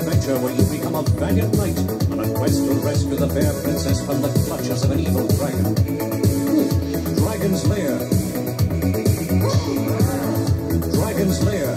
adventure where you become a valiant knight on a quest to rescue the fair princess from the clutches of an evil dragon. Dragon's Lair. Dragon's Lair.